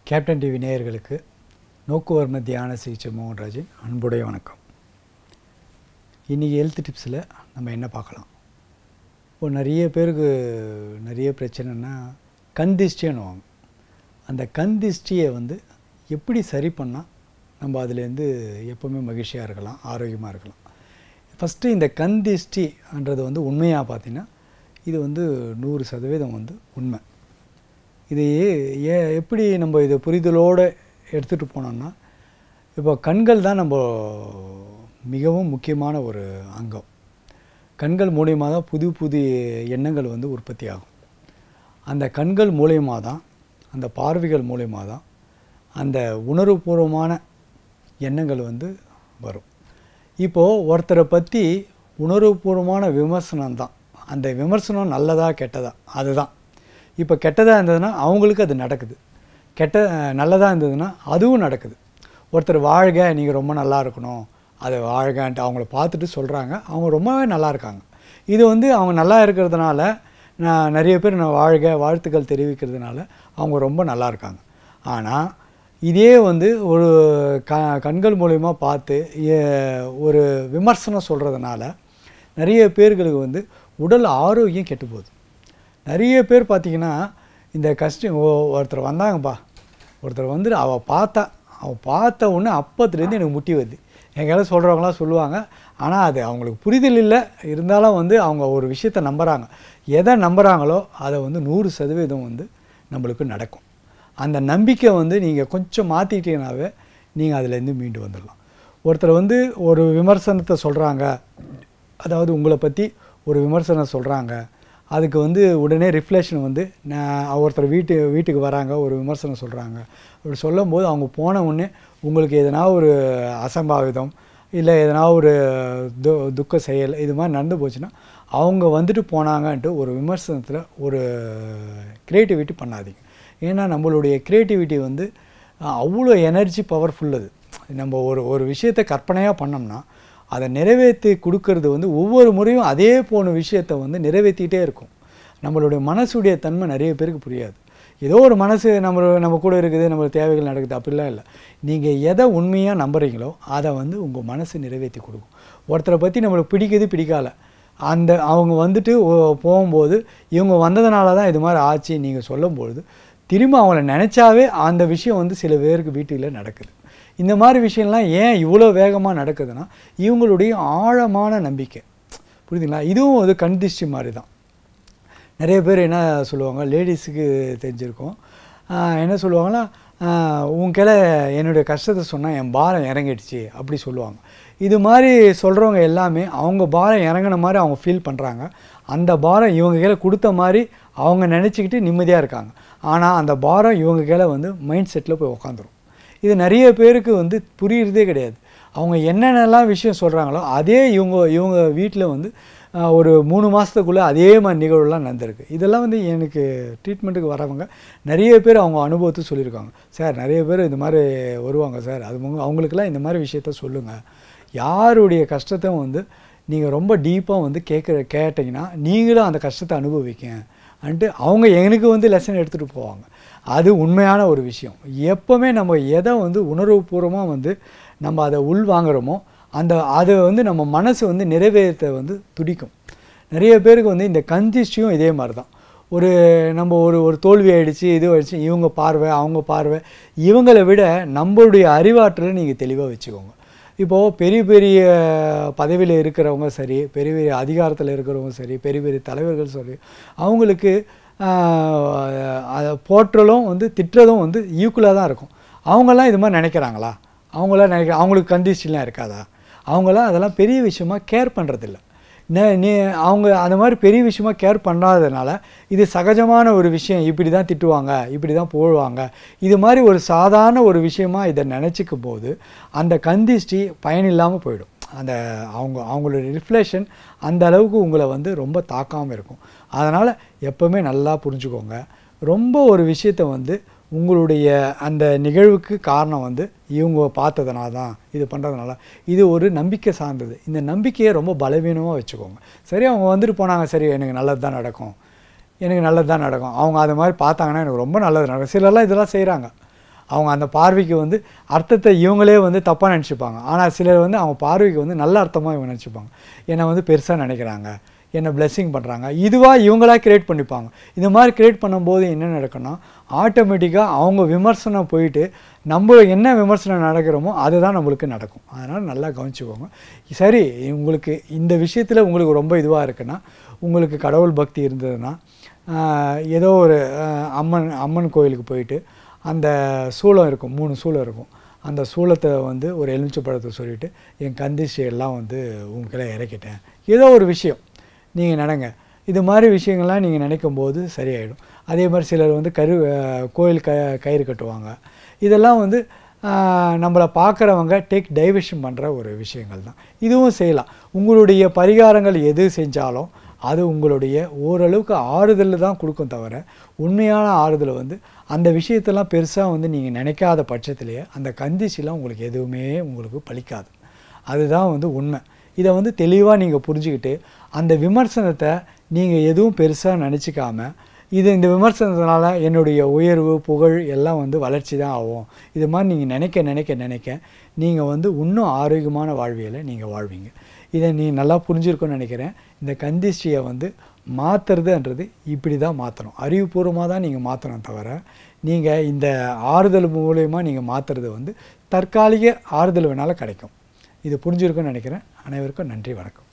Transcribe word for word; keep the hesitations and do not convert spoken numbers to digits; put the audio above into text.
Captain TV நேயர்களுக்கு நோக்குவர்ம தியான சிகிச்சை மோகன்ராஜின் அன்புடைய வணக்கம். இன்றைக்கி ஹெல்த் டிப்ஸில் நம்ம என்ன பார்க்கலாம்? இப்போ நிறைய பேருக்கு நிறைய பிரச்சனைனா கண் திஷ்டின்னுவாங்க. அந்த கண் திஷ்டியை வந்து எப்படி சரி பண்ணால் நம்ம அதுலேருந்து எப்போவுமே மகிழ்ச்சியாக இருக்கலாம், ஆரோக்கியமாக இருக்கலாம். ஃபஸ்ட்டு இந்த கண் திஷ்டின்றது வந்து உண்மையாக பார்த்தீங்கன்னா இது வந்து நூறு சதவீதம் வந்து உண்மை. இது ஏ எப்படி நம்ம இதை புரிதலோடு எடுத்துகிட்டு போனோம்னா, இப்போ கண்கள் தான் நம்ம மிகவும் முக்கியமான ஒரு அங்கம். கண்கள் மூலியமாக தான் புது புது எண்ணங்கள் வந்து உற்பத்தி ஆகும். அந்த கண்கள் மூலியமாக தான், அந்த பார்வைகள் மூலியமாக தான் அந்த உணர்வுபூர்வமான எண்ணங்கள் வந்து வரும். இப்போது ஒருத்தரை பற்றி உணர்வுபூர்வமான விமர்சனம் தான். அந்த விமர்சனம் நல்லதா கெட்டதா அதுதான். இப்போ கெட்டதாக இருந்ததுன்னா அவங்களுக்கு அது நடக்குது, கெட்ட நல்லதாக இருந்ததுன்னா அதுவும் நடக்குது. ஒருத்தர் வாழ்க, நீங்கள் ரொம்ப நல்லா இருக்கணும், அதை வாழ்கன்ட்டு அவங்கள பார்த்துட்டு சொல்கிறாங்க, அவங்க ரொம்பவே நல்லா இருக்காங்க. இது வந்து அவங்க நல்லா இருக்கிறதுனால நான் நிறைய பேர் நான் வாழ்க வாழ்த்துக்கள் தெரிவிக்கிறதுனால அவங்க ரொம்ப நல்லா இருக்காங்க. ஆனால் இதே வந்து ஒரு க கண்கள் மூலயமா பார்த்து ஒரு விமர்சனம் சொல்கிறதுனால நிறைய பேர்களுக்கு வந்து உடல் ஆரோக்கியம் கெட்டு போகுது. நிறைய பேர் பார்த்திங்கன்னா இந்த கஷ்டம் ஒருத்தர் வந்தாங்கப்பா, ஒருத்தர் வந்து அவள் பார்த்தா அவள் பார்த்த உடனே அப்பத்துலேருந்து எனக்கு முட்டி வருது எங்கேயாவது சொல்கிறவங்களாம் சொல்லுவாங்க. ஆனால் அது அவங்களுக்கு புரிதல் இல்லை, இருந்தாலும் வந்து அவங்க ஒரு விஷயத்தை நம்புகிறாங்க. எதை நம்புகிறாங்களோ அதை வந்து நூறு சதவீதம் வந்து நம்மளுக்கு நடக்கும். அந்த நம்பிக்கை வந்து நீங்கள் கொஞ்சம் மாற்றிட்டீங்கன்னாவே நீங்கள் அதிலேருந்து மீண்டு வந்துடலாம். ஒருத்தர் வந்து ஒரு விமர்சனத்தை சொல்கிறாங்க, அதாவது உங்களை பற்றி ஒரு விமர்சனம் சொல்கிறாங்க, அதுக்கு வந்து உடனே ரிஃப்ளெக்ஷன் வந்து நான் ஒருத்தர் வீட்டு வீட்டுக்கு வராங்க, ஒரு விமர்சனம் சொல்கிறாங்க. அப்படி சொல்லும்போது அவங்க போன உடனே உங்களுக்கு எதனா ஒரு அசம்பாவிதம் இல்லை எதனா ஒரு து துக்க செயல் இது மாதிரி நடந்து போச்சுன்னா அவங்க வந்துட்டு போனாங்கன்ட்டு ஒரு விமர்சனத்தில் ஒரு க்ரியேட்டிவிட்டி பண்ணாதீங்க. ஏன்னா நம்மளுடைய க்ரியேட்டிவிட்டி வந்து அவ்வளோ எனர்ஜி பவர்ஃபுல். அது நம்ம ஒரு ஒரு விஷயத்தை கற்பனையாக பண்ணோம்னா அதை நிறைவேற்றி கொடுக்கறது வந்து ஒவ்வொரு முறையும் அதே போன விஷயத்தை வந்து நிறைவேற்றிக்கிட்டே இருக்கும். நம்மளுடைய மனசுடைய தன்மை நிறைய பேருக்கு புரியாது. ஏதோ ஒரு மனசு நம்ம நம்ம கூட இருக்குது, நம்மளுக்கு தேவைகள் நடக்குது, அப்படிலாம் இல்லை. நீங்கள் எதை உண்மையாக நம்புகிறீங்களோ அதை வந்து உங்கள் மனசு நிறைவேற்றி கொடுக்கும். ஒருத்தரை பற்றி நம்மளுக்கு பிடிக்குது பிடிக்கால, அந்த அவங்க வந்துட்டு போகும்போது இவங்க வந்ததுனால தான் இது மாதிரி ஆச்சு நீங்கள் சொல்லும்பொழுது திரும்ப அவங்கள நினச்சாவே அந்த விஷயம் வந்து சில பேருக்கு வீட்டில் நடக்குது. இந்த மாதிரி விஷயம்லாம் ஏன் இவ்வளோ வேகமாக நடக்குதுன்னா இவங்களுடைய ஆழமான நம்பிக்கை, புரியுதுங்களா? இதுவும் அது கண் திஷ்டி மாதிரி தான். நிறைய பேர் என்ன சொல்லுவாங்க, லேடிஸுக்கு தெரிஞ்சிருக்கும், என்ன சொல்லுவாங்கன்னா, உன் கிளை என்னுடைய கஷ்டத்தை சொன்னால் என் பாரம் இறங்கிடுச்சு அப்படி சொல்லுவாங்க. இது மாதிரி சொல்கிறவங்க எல்லாமே அவங்க பாரம் இறங்கின மாதிரி அவங்க ஃபீல் பண்ணுறாங்க. அந்த பாரம் இவங்க கீழே கொடுத்த மாதிரி அவங்க நினச்சிக்கிட்டு நிம்மதியாக இருக்காங்க. ஆனால் அந்த பாரம் இவங்க கீழே வந்து மைண்ட் செட்டில் போய் உக்காந்துரும். இது நிறைய பேருக்கு வந்து புரியுறதே கிடையாது. அவங்க என்னென்னலாம் விஷயம் சொல்கிறாங்களோ அதே இவங்க இவங்க வீட்டில் வந்து ஒரு மூணு மாதத்துக்குள்ளே அதே மாதிரி நிகழ்வுலாம் நடந்திருக்கு. இதெல்லாம் வந்து எனக்கு ட்ரீட்மெண்ட்டுக்கு வரவங்க நிறைய பேர் அவங்க அனுபவத்தை சொல்லியிருக்காங்க. சார் நிறைய பேர் இந்த மாதிரி வருவாங்க சார், அது அவங்களுக்கெல்லாம் இந்த மாதிரி விஷயத்த சொல்லுங்கள். யாருடைய கஷ்டத்தை வந்து நீங்கள் ரொம்ப டீப்பாக வந்து கேட்குற கேட்டிங்கன்னா நீங்களும் அந்த கஷ்டத்தை அனுபவிக்க அன்ட்டு அவங்க எனக்கு வந்து லெசன் எடுத்துகிட்டு போவாங்க. அது உண்மையான ஒரு விஷயம். எப்போவுமே நம்ம எதை வந்து உணர்வுபூர்வமாக வந்து நம்ம அதை உள் வாங்குகிறோமோ அந்த அதை வந்து நம்ம மனசு வந்து நிறைவேற்ற வந்து துடிக்கும். நிறைய பேருக்கு வந்து இந்த கந்திஷ்டியும் இதே மாதிரி தான். ஒரு நம்ம ஒரு ஒரு தோல்வி ஆகிடுச்சு, இது ஆகிடுச்சு, இவங்க பார்வை அவங்க பார்வை, இவங்களை விட நம்மளுடைய அறிவாற்றலை நீங்கள் தெளிவாக வச்சுக்கோங்க. இப்போது பெரிய பெரிய பதவியில் இருக்கிறவங்க சரி, பெரிய பெரிய அதிகாரத்தில் இருக்கிறவங்க சரி, பெரிய பெரிய தலைவர்கள் சரி, அவங்களுக்கு அதை போற்றலும் வந்து திட்டுறதும் வந்து ஈக்குவலாக தான் இருக்கும். அவங்களாம் இது மாதிரி நினைக்கிறாங்களா? அவங்களாம் நினைக்கிற அவங்களுக்கு கண்டிஷன்லாம் இருக்காதா? அவங்களாம் அதெல்லாம் பெரிய விஷயமாக கேர் பண்ணுறதில்ல. நீ அவங்க அந்த மாதிரி பெரிய விஷயமாக கேர் பண்ணாததுனால இது சகஜமான ஒரு விஷயம், இப்படி தான் திட்டுவாங்க, இப்படி தான் போடுவாங்க, இது மாதிரி ஒரு சாதாரண ஒரு விஷயமாக இதை நினச்சிக்கும் போது அந்த கந்திஷ்டி பயனில்லாமல் போயிடும். அந்த அவங்க அவங்களோட ரிஃப்ளெக்ஷன் அந்த அளவுக்கு உங்களை வந்து ரொம்ப தாக்காமல் இருக்கும். அதனால் எப்போவுமே நல்லா புரிஞ்சுக்கோங்க. ரொம்ப ஒரு விஷயத்தை வந்து உங்களுடைய அந்த நிகழ்வுக்கு காரணம் வந்து இவங்க பார்த்ததுனால தான், இது பண்ணுறதுனால, இது ஒரு நம்பிக்கை சார்ந்தது. இந்த நம்பிக்கையை ரொம்ப பலவீனமாக வச்சுக்கோங்க. சரி அவங்க வந்துட்டு போனாங்க, சரி எனக்கு நல்லது தான் நடக்கும், எனக்கு நல்லது தான் நடக்கும், அவங்க அது மாதிரி பார்த்தாங்கன்னா எனக்கு ரொம்ப நல்லது நடக்கும். சிலர்லாம் இதெல்லாம் செய்கிறாங்க. அவங்க அந்த பார்வைக்கு வந்து அர்த்தத்தை இவங்களே வந்து தப்பாக நினச்சிப்பாங்க. ஆனால் சிலர் வந்து அவங்க பார்வைக்கு வந்து நல்ல அர்த்தமாக இவங்க நினச்சிப்பாங்க. என்னை வந்து பெருசாக நினைக்கிறாங்க, என்னை பிளெஸ்ஸிங் பண்ணுறாங்க, இதுவாக இவங்களாக க்ரியேட் பண்ணிப்பாங்க. இந்த மாதிரி க்ரியேட் பண்ணும்போது என்ன நடக்குன்னா ஆட்டோமேட்டிக்காக அவங்க விமர்சனம் போயிட்டு நம்ம என்ன விமர்சனம் நடக்கிறோமோ அதுதான் நம்மளுக்கு நடக்கும். அதனால் நல்லா கவனிச்சுக்கோங்க. சரி, உங்களுக்கு இந்த விஷயத்தில் உங்களுக்கு ரொம்ப இதுவாக இருக்குன்னா, உங்களுக்கு கடவுள் பக்தி இருந்ததுன்னா ஏதோ ஒரு அம்மன் அம்மன் கோயிலுக்கு போயிட்டு அந்த சூளம் இருக்கும், மூணு சூளம் இருக்கும், அந்த சூளத்தை வந்து ஒரு எலுமிச்சை பழத்தை சொல்லிவிட்டு என் கந்திஷை எல்லாம் வந்து உங்களை இறக்கிட்டேன், ஏதோ ஒரு விஷயம் நீங்கள் நடங்க. இது மாதிரி விஷயங்கள்லாம் நீங்கள் நினைக்கும் போது சரியாயிடும். அதே மாதிரி சிலர் வந்து கரு கோயில் க கயிறு கட்டுவாங்க. இதெல்லாம் வந்து நம்மளை பார்க்குறவங்க டேக் டைவர்ஷன் பண்ணுற ஒரு விஷயங்கள் தான். இதுவும் செய்யலாம். உங்களுடைய பரிகாரங்கள் எது செஞ்சாலும் அது உங்களுடைய ஓரளவுக்கு ஆறுதல் தான் கொடுக்கும் தவிர உண்மையான ஆறுதலை வந்து அந்த விஷயத்தெல்லாம் பெருசாக வந்து நீங்கள் நினைக்காத பட்சத்திலேயே அந்த கந்திஷெலாம் உங்களுக்கு எதுவுமே உங்களுக்கு பலிக்காது. அதுதான் வந்து உண்மை. இதை வந்து தெளிவாக நீங்கள் புரிஞ்சுக்கிட்டு அந்த விமர்சனத்தை நீங்கள் எதுவும் பெருசாக நினச்சிக்காமல், இது இந்த விமர்சனத்தினால என்னுடைய உயர்வு புகழ் எல்லாம் வந்து வளர்ச்சி தான் ஆகும், இது மாதிரி நீங்கள் நினைக்க நினைக்க நினைக்க நீங்கள் வந்து இன்னும் ஆரோக்கியமான வாழ்வியலை நீங்கள் வாழ்வீங்க. இதை நீ நல்லா புரிஞ்சிருக்குன்னு நினைக்கிறேன். இந்த கந்திஷ்டியை வந்து மாற்றுறதுன்றது இப்படி தான் மாற்றணும், அறிவுபூர்வமாக தான் நீங்கள் மாற்றணும் தவிர நீங்கள் இந்த ஆறுதல் மூலயமா நீங்கள் மாற்றுறது வந்து தற்காலிக ஆறுதல் வேணாலும் கிடைக்கும். இது புரிஞ்சிருக்குன்னு நினைக்கிறேன். அனைவருக்கும் நன்றி, வணக்கம்.